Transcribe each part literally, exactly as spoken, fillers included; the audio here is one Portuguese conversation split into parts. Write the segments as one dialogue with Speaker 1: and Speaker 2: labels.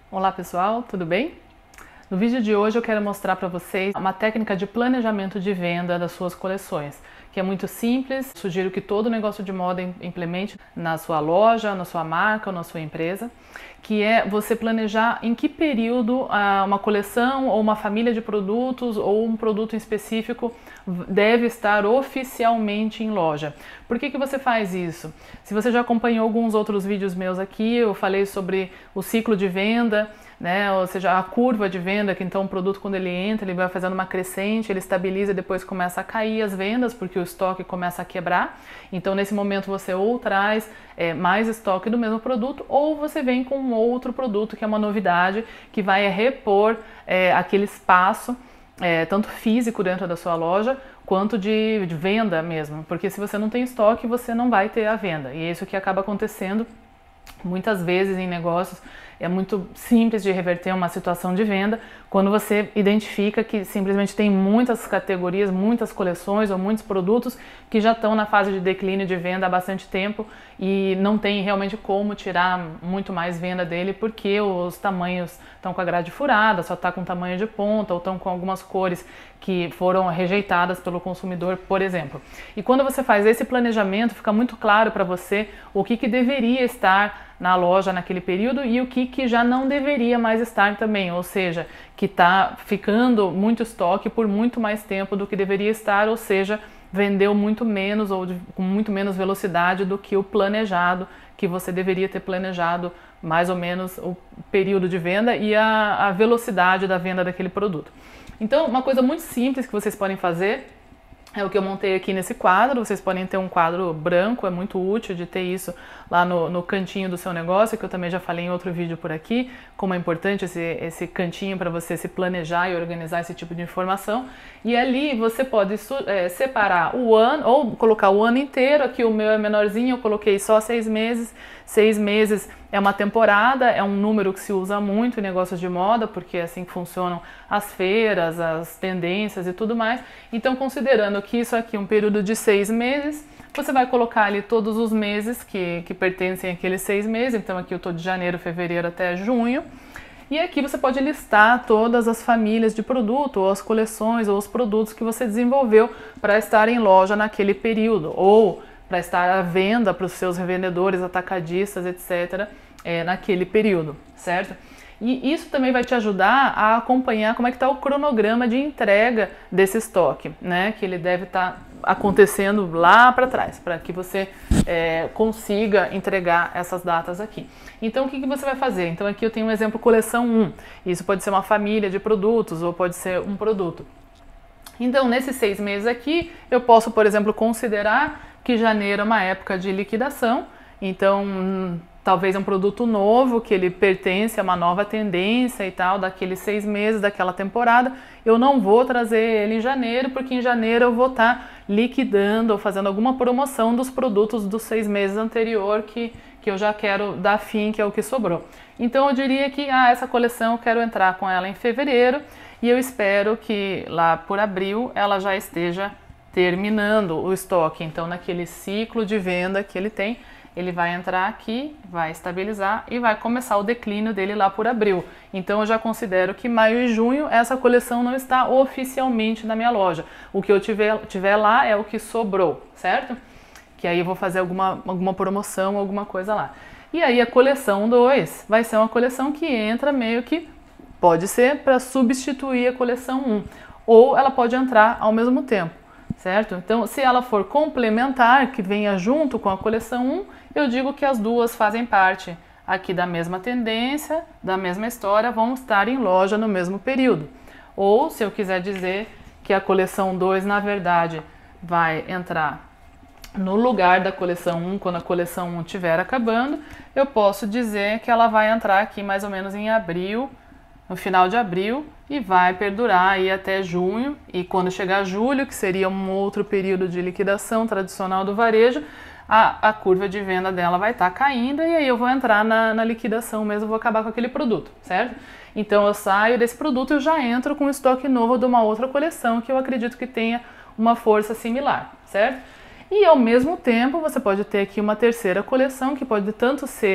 Speaker 1: Olá pessoal, tudo bem? No vídeo de hoje eu quero mostrar para vocês uma técnica de planejamento de venda das suas coleções, que é muito simples. Sugiro que todo negócio de moda implemente na sua loja, na sua marca ou na sua empresa, que é você planejar em que período uma coleção ou uma família de produtos ou um produto em específico deve estar oficialmente em loja. Por que que você faz isso? Se você já acompanhou alguns outros vídeos meus aqui, eu falei sobre o ciclo de venda, né? Ou seja, a curva de venda, que então o produto quando ele entra, ele vai fazendo uma crescente, ele estabiliza e depois começa a cair as vendas, porque o estoque começa a quebrar. Então nesse momento você ou traz é, mais estoque do mesmo produto, ou você vem com um outro produto que é uma novidade, que vai repor é, aquele espaço, é, tanto físico dentro da sua loja, quanto de, de venda mesmo. Porque se você não tem estoque, você não vai ter a venda. E é isso que acaba acontecendo muitas vezes em negócios. É muito simples de reverter uma situação de venda quando você identifica que simplesmente tem muitas categorias, muitas coleções ou muitos produtos que já estão na fase de declínio de venda há bastante tempo e não tem realmente como tirar muito mais venda dele porque os tamanhos estão com a grade furada, só está com tamanho de ponta ou estão com algumas cores que foram rejeitadas pelo consumidor, por exemplo. E quando você faz esse planejamento, fica muito claro para você o que, que deveria estar na loja naquele período e o que, que já não deveria mais estar também, ou seja, que está ficando muito estoque por muito mais tempo do que deveria estar, ou seja, vendeu muito menos ou de, com muito menos velocidade do que o planejado, que você deveria ter planejado mais ou menos o período de venda e a, a velocidade da venda daquele produto. Então, uma coisa muito simples que vocês podem fazer é o que eu montei aqui nesse quadro. Vocês podem ter um quadro branco, é muito útil de ter isso lá no, no cantinho do seu negócio, que eu também já falei em outro vídeo por aqui, como é importante esse, esse cantinho para você se planejar e organizar esse tipo de informação. E ali você pode é, separar o ano, ou colocar o ano inteiro. Aqui o meu é menorzinho, eu coloquei só seis meses. Seis meses é uma temporada, é um número que se usa muito em negócios de moda, porque é assim que funcionam as feiras, as tendências e tudo mais. Então, considerando que isso aqui é um período de seis meses, você vai colocar ali todos os meses que, que pertencem àqueles seis meses. Então aqui eu estou de janeiro, fevereiro até junho. E aqui você pode listar todas as famílias de produto, ou as coleções, ou os produtos que você desenvolveu para estar em loja naquele período, ou para estar à venda para os seus revendedores, atacadistas, etcétera, é, naquele período, certo? E isso também vai te ajudar a acompanhar como é que está o cronograma de entrega desse estoque, né? Que ele deve estar tá acontecendo lá para trás, para que você é, consiga entregar essas datas aqui. Então, o que, que você vai fazer? Então, aqui eu tenho um exemplo coleção um. Isso pode ser uma família de produtos ou pode ser um produto. Então, nesses seis meses aqui, eu posso, por exemplo, considerar que janeiro é uma época de liquidação. Então, hum, talvez é um produto novo, que ele pertence a uma nova tendência e tal, daqueles seis meses, daquela temporada. Eu não vou trazer ele em janeiro, porque em janeiro eu vou estar liquidando ou fazendo alguma promoção dos produtos dos seis meses anterior que, que eu já quero dar fim, que é o que sobrou. Então eu diria que ah, essa coleção eu quero entrar com ela em fevereiro e eu espero que lá por abril ela já esteja terminando o estoque. Então naquele ciclo de venda que ele tem, ele vai entrar aqui, vai estabilizar e vai começar o declínio dele lá por abril. Então eu já considero que maio e junho essa coleção não está oficialmente na minha loja. O que eu tiver, tiver lá é o que sobrou, certo? Que aí eu vou fazer alguma, alguma promoção, alguma coisa lá. E aí a coleção dois vai ser uma coleção que entra meio que, pode ser para substituir a coleção um, ou ela pode entrar ao mesmo tempo, certo? Então, se ela for complementar, que venha junto com a coleção um, eu digo que as duas fazem parte aqui da mesma tendência, da mesma história, vão estar em loja no mesmo período. Ou, se eu quiser dizer que a coleção dois, na verdade, vai entrar no lugar da coleção um, quando a coleção um estiver acabando, eu posso dizer que ela vai entrar aqui mais ou menos em abril, no final de abril, e vai perdurar aí até junho, e quando chegar julho, que seria um outro período de liquidação tradicional do varejo, a, a curva de venda dela vai estar tá caindo, e aí eu vou entrar na, na liquidação mesmo, vou acabar com aquele produto, certo? Então eu saio desse produto e eu já entro com um estoque novo de uma outra coleção, que eu acredito que tenha uma força similar, certo? E ao mesmo tempo você pode ter aqui uma terceira coleção, que pode tanto ser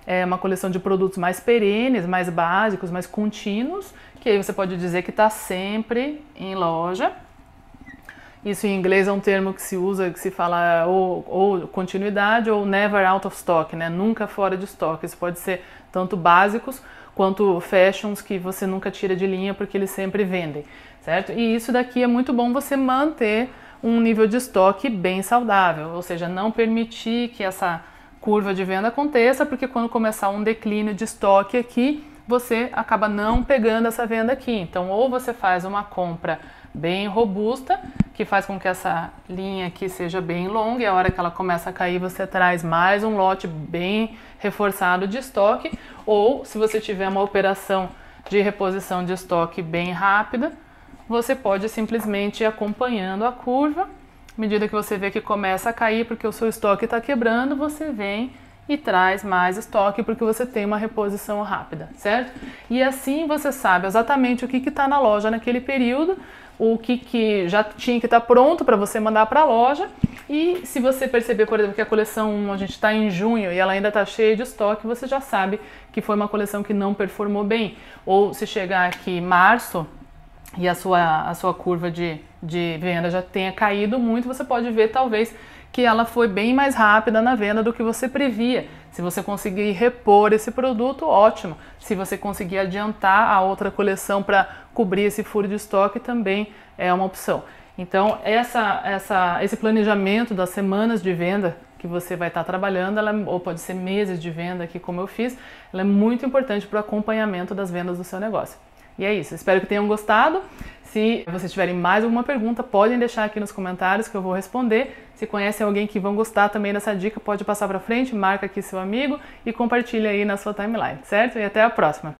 Speaker 1: é uma coleção de produtos mais perenes, mais básicos, mais contínuos, que aí você pode dizer que está sempre em loja. Isso em inglês é um termo que se usa, que se fala ou, ou continuidade ou never out of stock, né? Nunca fora de estoque. Isso pode ser tanto básicos quanto fashions que você nunca tira de linha porque eles sempre vendem, certo? E isso daqui é muito bom você manter um nível de estoque bem saudável, ou seja, não permitir que essa curva de venda aconteça, porque quando começar um declínio de estoque aqui, você acaba não pegando essa venda aqui. Então, ou você faz uma compra bem robusta, que faz com que essa linha aqui seja bem longa, e a hora que ela começa a cair você traz mais um lote bem reforçado de estoque, ou se você tiver uma operação de reposição de estoque bem rápida, você pode simplesmente ir acompanhando a curva. À medida que você vê que começa a cair porque o seu estoque está quebrando, você vem e traz mais estoque porque você tem uma reposição rápida, certo? E assim você sabe exatamente o que está na loja naquele período, o que, que já tinha que estar tá pronto para você mandar para a loja. E se você perceber, por exemplo, que a coleção um, a gente está em junho e ela ainda está cheia de estoque, você já sabe que foi uma coleção que não performou bem. Ou se chegar aqui em março e a sua, a sua curva de, de venda já tenha caído muito, você pode ver talvez que ela foi bem mais rápida na venda do que você previa. Se você conseguir repor esse produto, ótimo. Se você conseguir adiantar a outra coleção para cobrir esse furo de estoque, também é uma opção. Então, essa, essa, esse planejamento das semanas de venda que você vai estar trabalhando, ela, ou pode ser meses de venda aqui, como eu fiz, ela é muito importante para o acompanhamento das vendas do seu negócio. E é isso, espero que tenham gostado. Se vocês tiverem mais alguma pergunta, podem deixar aqui nos comentários que eu vou responder. Se conhecem alguém que vão gostar também dessa dica, pode passar para frente, marca aqui seu amigo e compartilha aí na sua timeline, certo? E até a próxima!